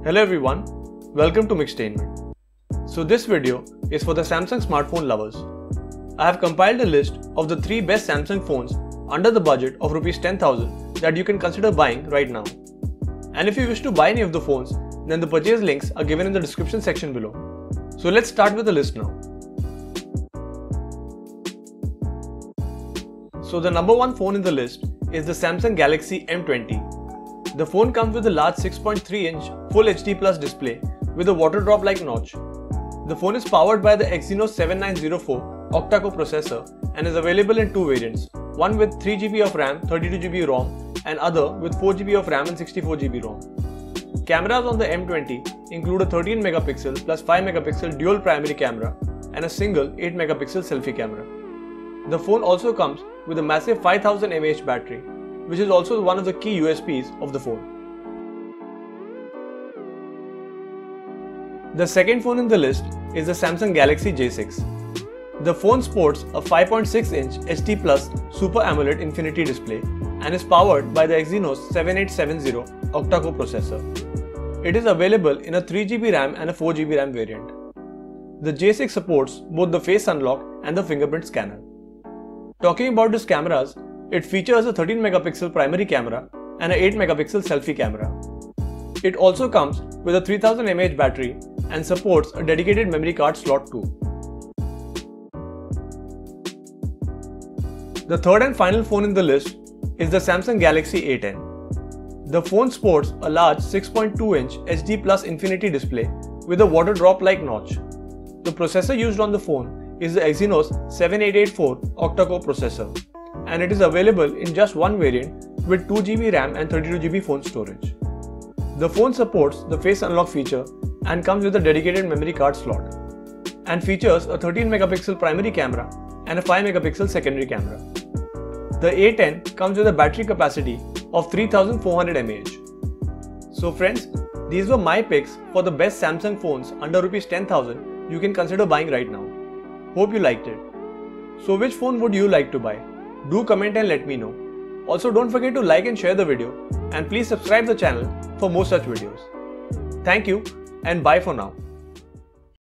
Hello everyone, welcome to Mixtainment. So this video is for the Samsung smartphone lovers. I have compiled a list of the 3 best Samsung phones under the budget of Rs 10,000 that you can consider buying right now. And if you wish to buy any of the phones, then the purchase links are given in the description section below. So let's start with the list now. So the number 1 phone in the list is the Samsung Galaxy M20. The phone comes with a large 6.3-inch Full HD Plus display with a water drop-like notch. The phone is powered by the Exynos 7904 octa-core processor and is available in 2 variants, one with 3GB of RAM, 32GB ROM and other with 4GB of RAM and 64GB ROM. Cameras on the M20 include a 13 megapixel plus 5 megapixel dual primary camera and a single 8 megapixel selfie camera. The phone also comes with a massive 5000 mAh battery, which is also one of the key USPs of the phone. The second phone in the list is the Samsung Galaxy J6. The phone sports a 5.6-inch HD Plus Super AMOLED Infinity display and is powered by the Exynos 7870 octa-core processor. It is available in a 3GB RAM and a 4GB RAM variant. The J6 supports both the face unlock and the fingerprint scanner. Talking about its cameras, it features a 13 megapixel primary camera and an 8 megapixel selfie camera. It also comes with a 3000 mAh battery and supports a dedicated memory card slot too. The third and final phone in the list is the Samsung Galaxy A10. The phone sports a large 6.2-inch HD Plus Infinity display with a water drop-like notch. The processor used on the phone is the Exynos 7884 octa-core processor, and it is available in just one variant with 2GB RAM and 32GB phone storage. The phone supports the face unlock feature and comes with a dedicated memory card slot, and features a 13 megapixel primary camera and a 5 megapixel secondary camera. The A10 comes with a battery capacity of 3400 mAh. So friends, these were my picks for the best Samsung phones under Rs 10,000 you can consider buying right now. Hope you liked it. So which phone would you like to buy? Do comment and let me know. Also don't forget to like and share the video, and please subscribe the channel for more such videos. Thank you and bye for now.